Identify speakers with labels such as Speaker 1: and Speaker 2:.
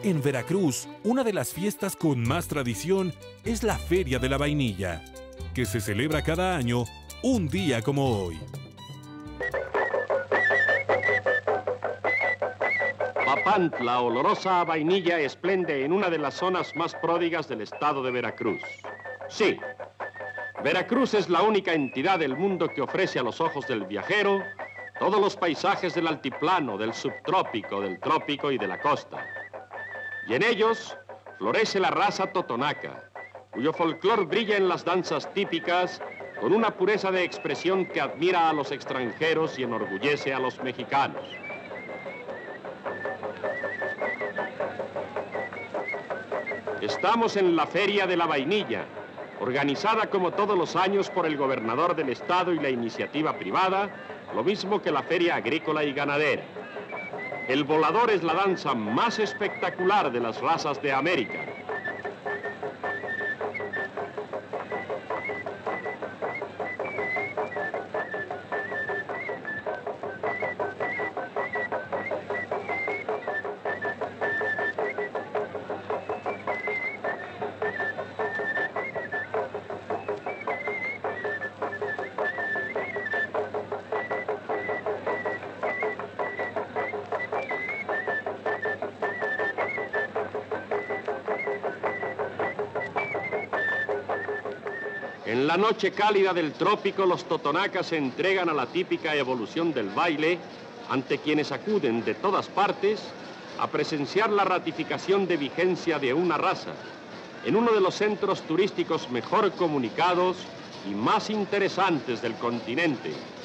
Speaker 1: En Veracruz, una de las fiestas con más tradición es la Feria de la Vainilla, que se celebra cada año un día como hoy.
Speaker 2: Papantla, olorosa a vainilla, esplende en una de las zonas más pródigas del estado de Veracruz. Sí, Veracruz es la única entidad del mundo que ofrece a los ojos del viajero todos los paisajes del altiplano, del subtrópico, del trópico y de la costa. Y en ellos florece la raza totonaca, cuyo folclor brilla en las danzas típicas con una pureza de expresión que admira a los extranjeros y enorgullece a los mexicanos. Estamos en la Feria de la Vainilla, organizada como todos los años por el gobernador del estado y la iniciativa privada, lo mismo que la Feria Agrícola y Ganadera. El volador es la danza más espectacular de las razas de América. En la noche cálida del trópico, los totonacas se entregan a la típica evolución del baile ante quienes acuden de todas partes a presenciar la ratificación de vigencia de una raza en uno de los centros turísticos mejor comunicados y más interesantes del continente.